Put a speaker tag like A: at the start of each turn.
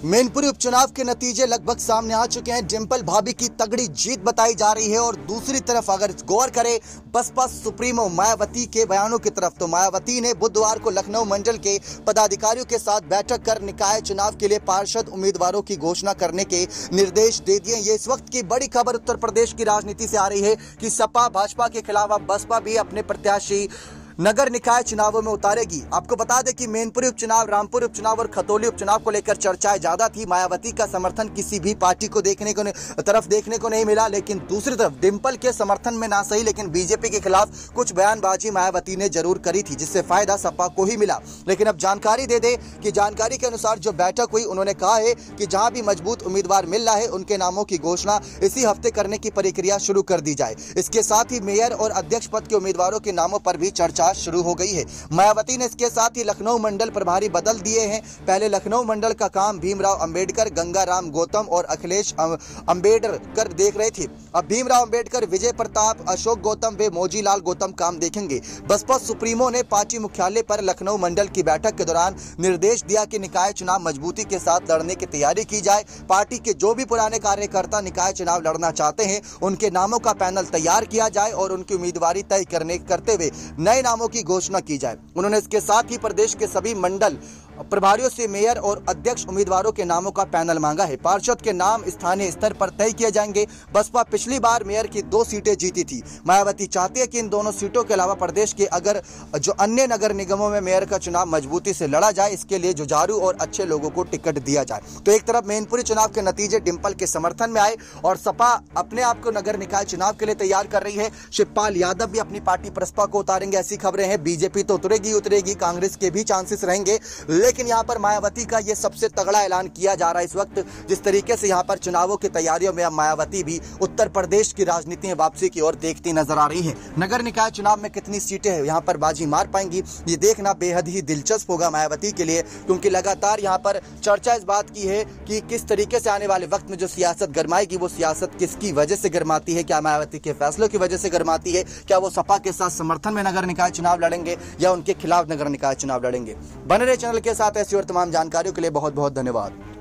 A: मैनपुरी उपचुनाव के नतीजे लगभग सामने आ चुके हैं। डिंपल भाभी की तगड़ी जीत बताई जा रही है और दूसरी तरफ अगर गौर करें बसपा सुप्रीमो मायावती के बयानों की तरफ, तो मायावती ने बुधवार को लखनऊ मंडल के पदाधिकारियों के साथ बैठक कर निकाय चुनाव के लिए पार्षद उम्मीदवारों की घोषणा करने के निर्देश दे दिए। ये इस वक्त की बड़ी खबर उत्तर प्रदेश की राजनीति से आ रही है कि सपा भाजपा के खिलाफ अब बसपा भी अपने प्रत्याशी नगर निकाय चुनावों में उतारेगी। आपको बता दें कि मैनपुरी उपचुनाव, रामपुर उपचुनाव और खतौली उपचुनाव को लेकर चर्चाएं ज्यादा थी। मायावती का समर्थन किसी भी पार्टी को देखने को नहीं मिला, लेकिन दूसरी तरफ डिंपल के समर्थन में ना सही लेकिन बीजेपी के खिलाफ कुछ बयानबाजी मायावती ने जरूर करी थी, जिससे फायदा सपा को ही मिला। लेकिन अब जानकारी दे दे कि जानकारी के अनुसार जो बैठक हुई, उन्होंने कहा है कि जहां भी मजबूत उम्मीदवार मिल रहा है उनके नामों की घोषणा इसी हफ्ते करने की प्रक्रिया शुरू कर दी जाए। इसके साथ ही मेयर और अध्यक्ष पद के उम्मीदवारों के नामों पर भी चर्चा शुरू हो गई है। मायावती ने इसके साथ ही लखनऊ मंडल प्रभारी बदल दिए हैं। पहले लखनऊ मंडल का काम भीमराव अंबेडकर, गंगाराम गौतम और अखिलेश अंबेडकर देख रहे थे। अब भीमराव अंबेडकर, विजय प्रताप, अशोक गौतम व मोजीलाल गौतम काम देखेंगे। बसपा सुप्रीमो ने पार्टी मुख्यालय पर लखनऊ मंडल की बैठक के दौरान निर्देश दिया कि निकाय चुनाव मजबूती के साथ लड़ने की तैयारी की जाए। पार्टी के जो भी पुराने कार्यकर्ता निकाय चुनाव लड़ना चाहते हैं उनके नामों का पैनल तैयार किया जाए और उनकी उम्मीदवारी तय करते हुए नए नामों की घोषणा की जाए। उन्होंने इसके साथ ही प्रदेश के सभी मंडल प्रभारियों से मेयर और अध्यक्ष उम्मीदवारों के नामों का पैनल मांगा है। पार्षद के नाम स्थानीय स्तर पर तय किए जाएंगे। बसपा पिछली बार मेयर की 2 सीटें जीती थी। मायावती चाहती है कि इन दोनों सीटों के अलावा प्रदेश के अगर जो अन्य नगर निगमों में मेयर का चुनाव मजबूती से लड़ा जाए, इसके लिए जुझारू और अच्छे लोगों को टिकट दिया जाए। तो एक तरफ मैनपुरी चुनाव के नतीजे डिंपल के समर्थन में आए और सपा अपने आप को नगर निकाय चुनाव के लिए तैयार कर रही है। शिवपाल यादव भी अपनी पार्टी प्रसपा को उतारेंगे, ऐसी खबरें हैं। बीजेपी तो उतरेगी, कांग्रेस के भी चांसेस रहेंगे, लेकिन यहाँ पर मायावती का ये सबसे तगड़ा ऐलान किया जा रहा है इस वक्त। जिस तरीके से यहाँ पर चुनावों की तैयारियों में अब मायावती भी उत्तर प्रदेश की राजनीति में वापसी की ओर देखती नजर आ रही है। नगर निकाय चुनाव में कितनी सीटें हैं यहाँ पर बाजी मार पाएंगी, ये देखना बेहद ही दिलचस्प होगा मायावती के लिए, क्योंकि लगातार यहाँ पर चर्चा इस बात की है कि किस तरीके से आने वाले वक्त में जो सियासत गरमाएगी वो सियासत किसकी वजह से गरमाती है। क्या मायावती के फैसलों की वजह से गरमाती है? क्या वो सपा के साथ समर्थन में नगर निकाय चुनाव लड़ेंगे या उनके खिलाफ नगर निकाय चुनाव लड़ेंगे? बने रहे चैनल के साथ। ऐसी और तमाम जानकारियों के लिए बहुत बहुत धन्यवाद।